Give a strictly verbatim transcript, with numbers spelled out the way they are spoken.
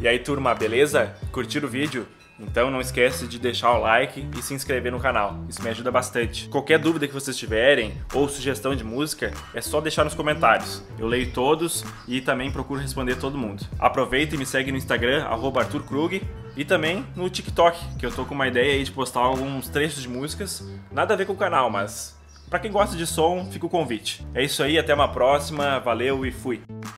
E aí, turma, beleza? Curtiram o vídeo? Então não esquece de deixar o like e se inscrever no canal, isso me ajuda bastante. Qualquer dúvida que vocês tiverem ou sugestão de música, é só deixar nos comentários. Eu leio todos e também procuro responder todo mundo. Aproveita e me segue no Instagram, arroba Arthur Krug, e também no TikTok, que eu tô com uma ideia aí de postar alguns trechos de músicas, nada a ver com o canal, mas pra quem gosta de som, fica o convite. É isso aí, até uma próxima, valeu e fui!